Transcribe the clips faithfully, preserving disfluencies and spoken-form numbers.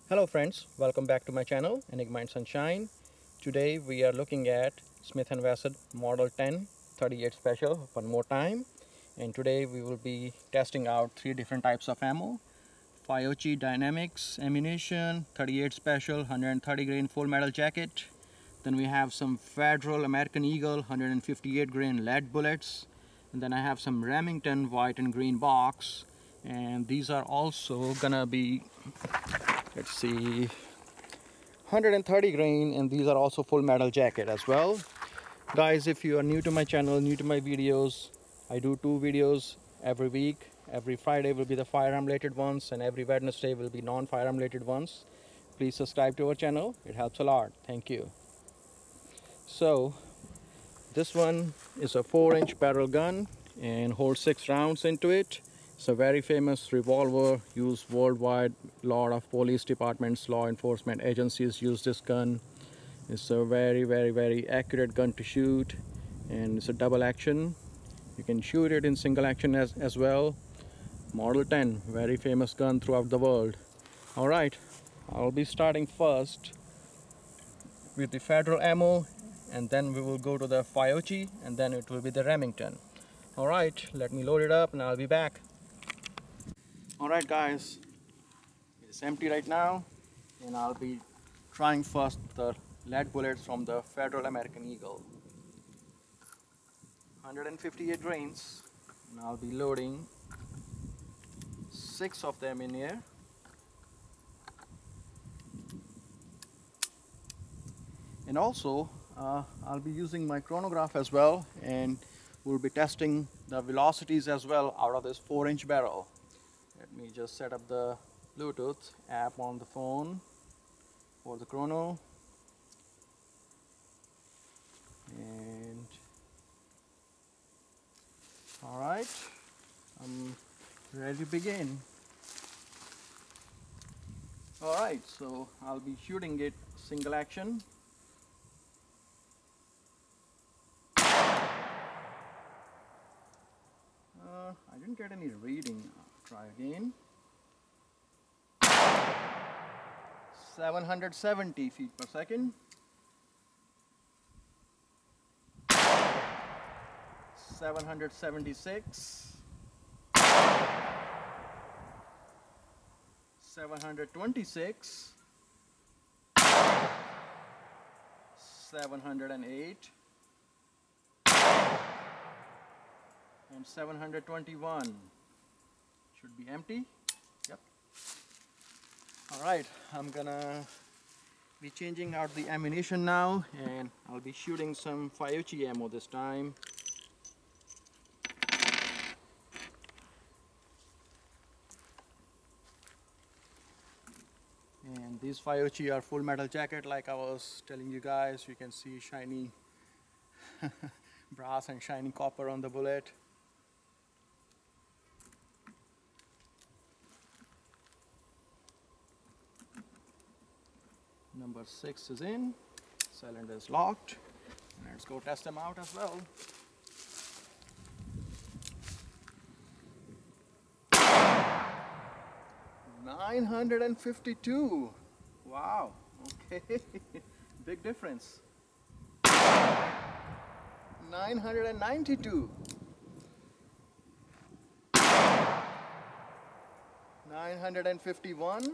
Hello friends, welcome back to my channel Enigma and Sunshine. Today we are looking at Smith and Wesson Model ten thirty-eight Special one more time, and today we will be testing out three different types of ammo. Fiochi Dynamics ammunition, thirty-eight Special, one hundred thirty grain full metal jacket. Then we have some Federal American Eagle one hundred fifty-eight grain lead bullets. And then I have some Remington white and green box. And these are also gonna be, let's see, one hundred thirty grain, and these are also full metal jacket as well. Guys, if you are new to my channel, new to my videos, I do two videos every week. Every Friday will be the firearm related ones, and every Wednesday will be non-firearm related ones. Please subscribe to our channel, it helps a lot. Thank you. So this one is a four inch barrel gun and holds six rounds into it. It's a very famous revolver used worldwide. A lot of police departments, law enforcement agencies use this gun. It's a very very very accurate gun to shoot, and it's a double action. You can shoot it in single action as, as well. Model ten, very famous gun throughout the world. Alright, I'll be starting first with the Federal ammo, and then we will go to the Fiochi, and then it will be the Remington. Alright, let me load it up and I'll be back. Alright guys, it's empty right now, and I'll be trying first the lead bullets from the Federal American Eagle. one hundred fifty-eight grains, and I'll be loading six of them in here. And also uh, I'll be using my chronograph as well, and we'll be testing the velocities as well out of this four inch barrel. Let me just set up the Bluetooth app on the phone for the chrono, and alright, I'm ready to begin. Alright, so I'll be shooting it single action. Uh, I didn't get any reading. Try again. seven hundred seventy feet per second. seven hundred seventy-six. seven hundred twenty-six. seven hundred eight. And seven hundred twenty-one. Should be empty. Yep. Alright, I'm gonna be changing out the ammunition now, and I'll be shooting some Fiochi ammo this time. And these Fiochi are full metal jacket, like I was telling you guys. You can see shiny brass and shiny copper on the bullet. Number six is in, cylinder is locked. Let's go test them out as well. nine hundred fifty-two. Wow, okay. Big difference. nine hundred ninety-two. nine hundred fifty-one.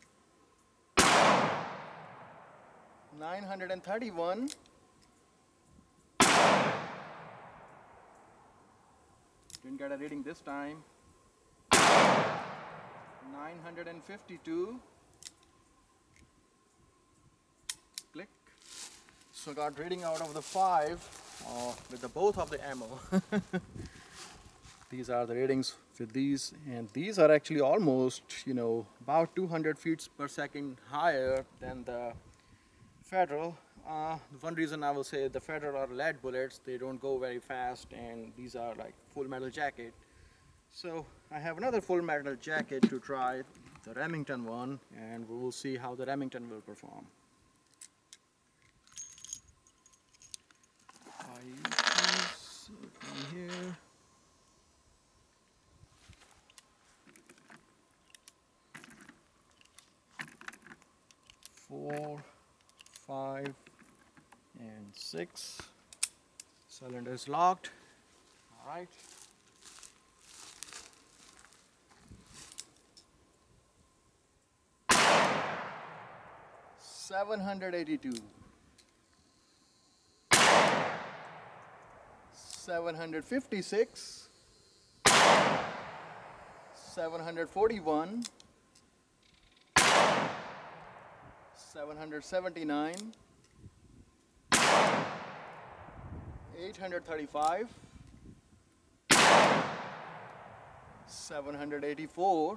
nine hundred thirty-one. Didn't get a reading this time. nine hundred fifty-two. Click. So got reading out of the five uh, with the both of the ammo. These are the readings with these, and these are actually almost, you know, about two hundred feet per second higher than the Federal. Uh, one reason I will say the Federal are lead bullets, they don't go very fast, and these are like full metal jacket. So I have another full metal jacket to try, the Remington one, and we will see how the Remington will perform. I use this here. four, five, and six. Cylinder is locked. All right. seven hundred eighty-two. seven hundred fifty-six. seven hundred forty-one. seven hundred seventy-nine. eight hundred thirty-five. seven hundred eighty-four.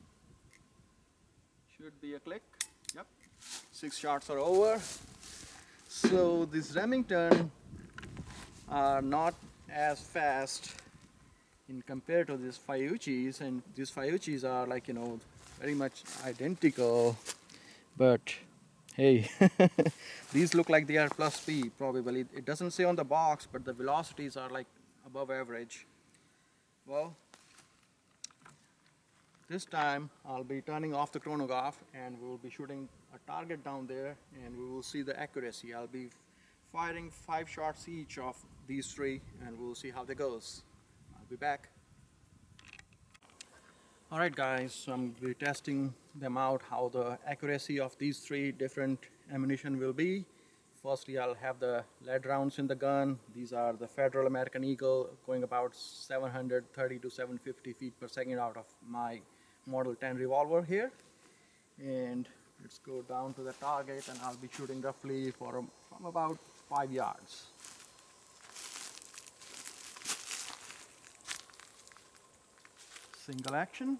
Should be a click. Yep. Six shots are over. So these Remington are not as fast in compared to these Fiuchis, and these Fiuchis are like, you know, very much identical, but hey, these look like they are plus speed probably. It doesn't say on the box, but the velocities are like above average. Well, this time I'll be turning off the chronograph and we will be shooting a target down there and we will see the accuracy. I'll be firing five shots each of these three and we'll see how they goes. I'll be back. Alright guys, so I'm be testing them out, how the accuracy of these three different ammunition will be. Firstly, I'll have the lead rounds in the gun. These are the Federal American Eagle, going about seven hundred thirty to seven hundred fifty feet per second out of my Model ten revolver here. And let's go down to the target and I'll be shooting roughly for um, from about five yards. Single action.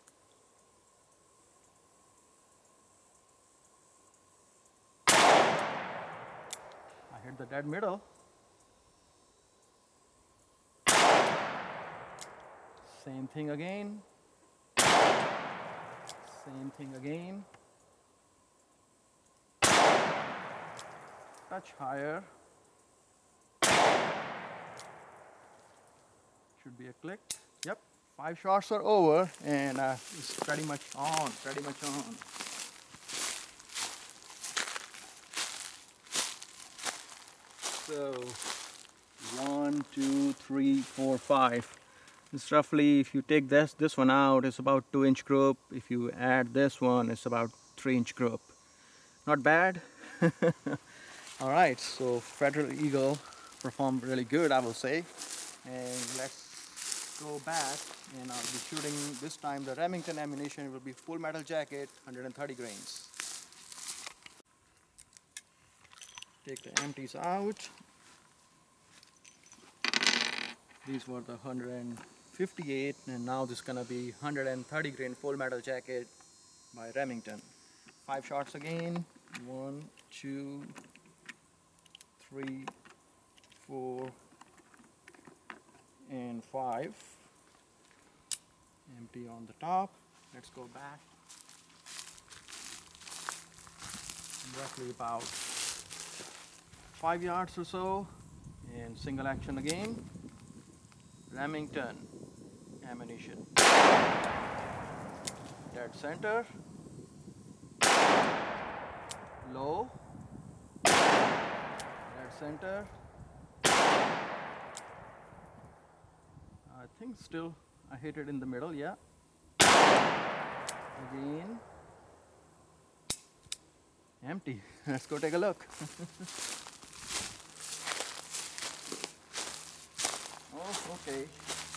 I hit the dead middle. Same thing again. Same thing again. Touch higher. Should be a click. Yep. Five shots are over and uh, it's pretty much on, pretty much on. So, one, two, three, four, five. It's roughly, if you take this this one out, it's about two inch group. If you add this one, it's about three inch group. Not bad. All right, so Federal Eagle performed really good, I will say. And let's go back and I'll be shooting this time the Remington ammunition. It will be full metal jacket, one hundred thirty grains. Take the empties out. These were the one hundred fifty-eight and now this is gonna be one hundred thirty grain full metal jacket by Remington. Five shots again. One, two, three, four, and five. Empty on the top. Let's go back. Roughly about five yards or so, and single action again. Remington ammunition. Dead center. Low. Dead center. I think still I hit it in the middle, yeah. Again. Empty. Let's go take a look. Oh, okay.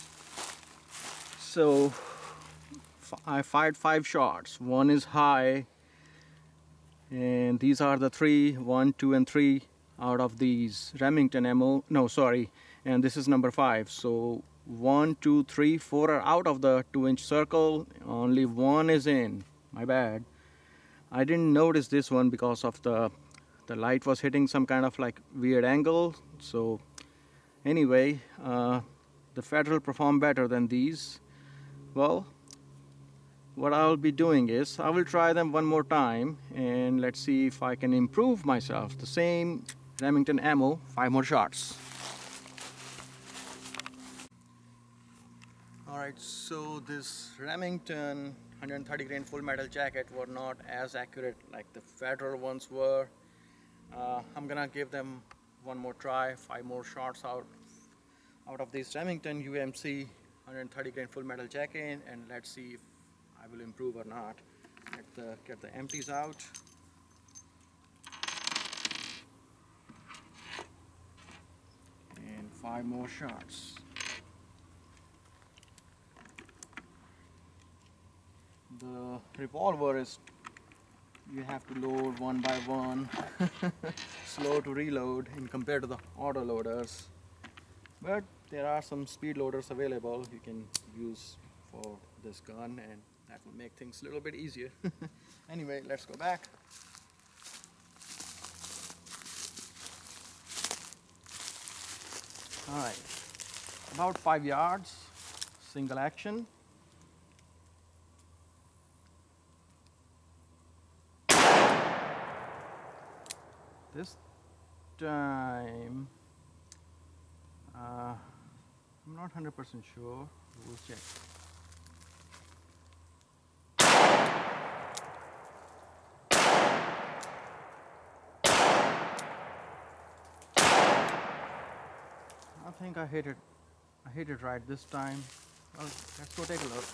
So I fired five shots. One is high, and these are the three, one, two, and three out of these Remington ammo. No, sorry, and this is number five. So one, two, three, four are out of the two-inch circle. Only one is in. My bad. I didn't notice this one because of the the light was hitting some kind of like weird angle. So anyway, uh, the Federal performed better than these. Well, what I'll be doing is I will try them one more time and let's see if I can improve myself. The same Remington ammo, five more shots. Alright, so this Remington one hundred thirty grain full metal jacket were not as accurate like the Federal ones were. Uh, I'm gonna give them one more try, five more shots out out of this Remington U M C one hundred thirty grain full metal jacket, and let's see if I will improve or not. Get the get the empties out. And five more shots. The revolver is, you have to load one by one, slow to reload in compared to the auto loaders. But there are some speed loaders available you can use for this gun, and that will make things a little bit easier. Anyway, let's go back. Alright, about five yards, single action. This time, uh, I'm not one hundred percent sure. We'll check. I think I hit it. I hit it right this time. Well, let's go take a look.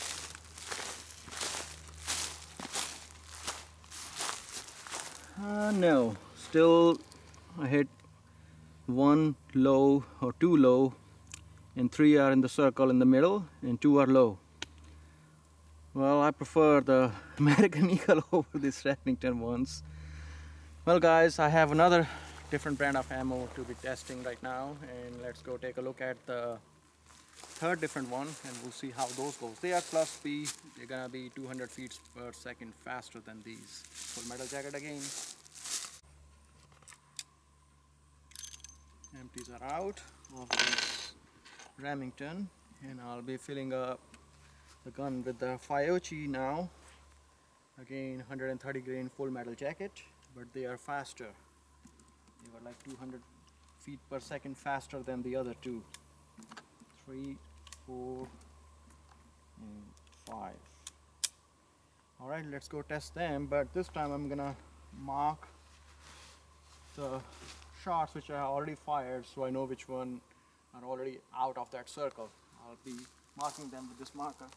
Uh, no, still I hit one low or two low, and three are in the circle in the middle, and two are low. Well, I prefer the American Eagle over these Remington ones. Well guys, I have another different brand of ammo to be testing right now, and let's go take a look at the third different one, and we'll see how those goes. They are plus P. They're gonna be two hundred feet per second faster than these. Full metal jacket again. Empties are out of this Remington, and I'll be filling up the gun with the Fiocchi now. Again, one hundred thirty grain full metal jacket, but they are faster. They were like two hundred feet per second faster than the other two. Three, four, and five. All right, let's go test them, but this time I'm gonna mark the shots which I already fired, so I know which one are already out of that circle. I'll be marking them with this marker.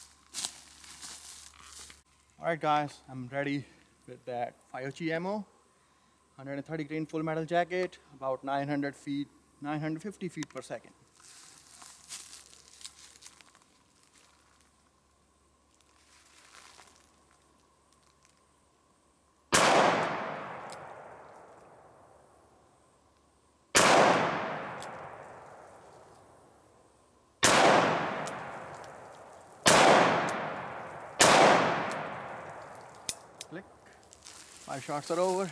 Alright guys, I'm ready with that Fiocchi ammo. one hundred thirty grain full metal jacket, about nine hundred feet, nine hundred fifty feet per second. Click. Five shots are over.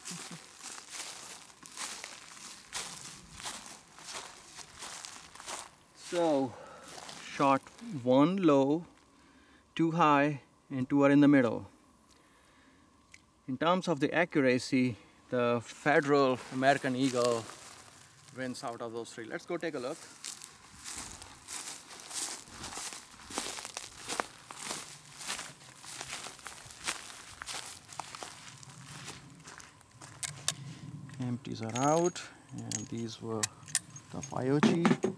So, shot one low, two high, and two are in the middle. In terms of the accuracy, the Federal American Eagle wins out of those three. Let's go take a look. Empties are out, and these were the Fiocchi.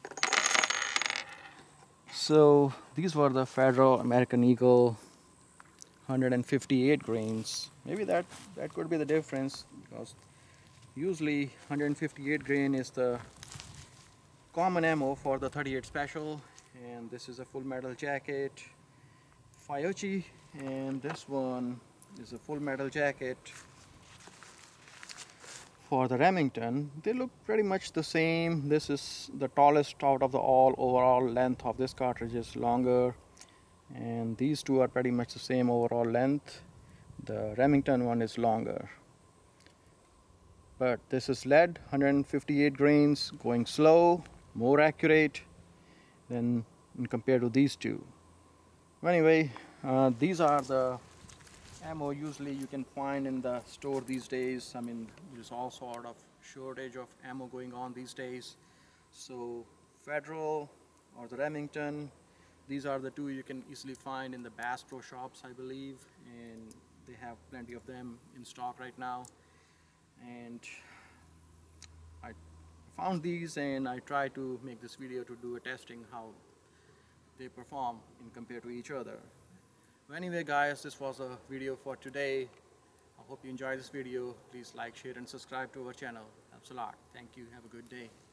So these were the Federal American Eagle one hundred fifty-eight grains. Maybe that that could be the difference, because usually one hundred fifty-eight grain is the common ammo for the thirty-eight special, and this is a full metal jacket Fiocchi, and this one is a full metal jacket for the Remington. They look pretty much the same. This is the tallest out of the all. Overall length of this cartridge is longer, and these two are pretty much the same overall length. The Remington one is longer, but this is lead, one hundred fifty-eight grains, going slow, more accurate than compared to these two. Anyway, uh, these are the ammo usually you can find in the store these days. I mean, there's all sort of shortage of ammo going on these days. So Federal or the Remington These are the two you can easily find in the Bass Pro Shops, I believe, and they have plenty of them in stock right now. And I found these and I tried to make this video to do a testing how they perform in compared to each other. Well, anyway guys, this was a video for today. I hope you enjoyed this video. Please like, share and subscribe to our channel. Helps a lot. Thank you. Have a good day.